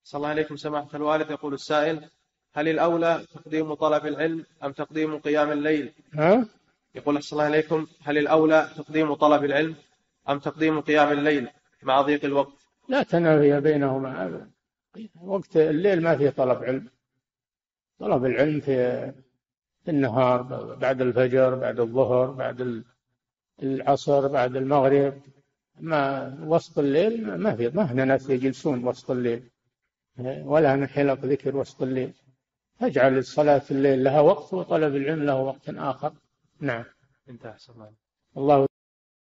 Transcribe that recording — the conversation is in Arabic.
صلى الله عليكم سماحة الوالد. يقول السائل: هل الأولى تقديم طلب العلم أم تقديم قيام الليل؟ يقول صلى الله عليكم: هل الأولى تقديم طلب العلم أم تقديم قيام الليل مع ضيق الوقت؟ لا تنافي بينهما أبدا. وقت الليل ما فيه طلب علم. طلب العلم في النهار، بعد الفجر، بعد الظهر، بعد العصر، بعد المغرب. ما وسط الليل ما هنا ناس يجلسون وسط الليل، ولا هنا حلق ذكر وسط الليل. فاجعل الصلاة في الليل لها وقت، وطلب العلم له وقت آخر. نعم. انتهى. الله